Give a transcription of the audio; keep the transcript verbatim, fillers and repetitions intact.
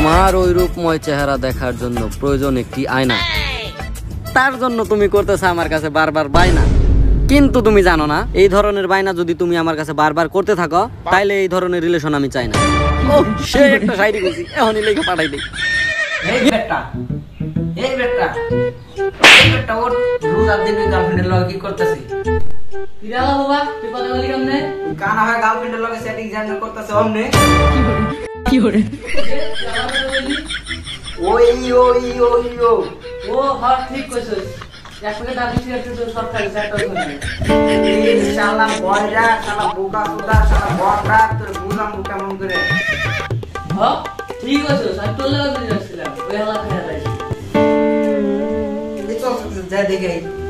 তোমার ওই রূপময় চেহারা দেখার জন্য প্রয়োজন একটি আয়না, তার জন্য তুমি করতেছো আমার কাছে বারবার বায়না। কিন্তু তুমি জানো না, এই ধরনের বায়না যদি তুমি আমার কাছে বারবার করতে থাকো, তাইলে এই ধরনের রিলেশন আমি চাই না। ও সে একটা শায়রি কইছি, এখনই লেখা পাঠাই দেই। এই বেটা, এই বেটা, এই বেটা ওর রোজ আর দিন গার্লফ্রেন্ডের লগে কি করতেছিস? কি দাও বাবা, তুই কথা বলি কেমনে? কানা হয় গার্লফ্রেন্ডের লগে সেটিং জার্নি করতেছ ওমনে? কি করে? ওই ওই ওই ও ও হ্যাঁ ঠিক কইছস। একবারে দাবি ছিল তো সরকারি সেক্টর করে। এই শালা বয়রা, শালা বোকা সুদা, শালা বড়রা তোর বুঝাম কেমন করে? হ্যাঁ ঠিক কইছস, আমি তোর লাগা দিছিলাম। ওই হালা খেলা যাইছি। এই তো যা দেখে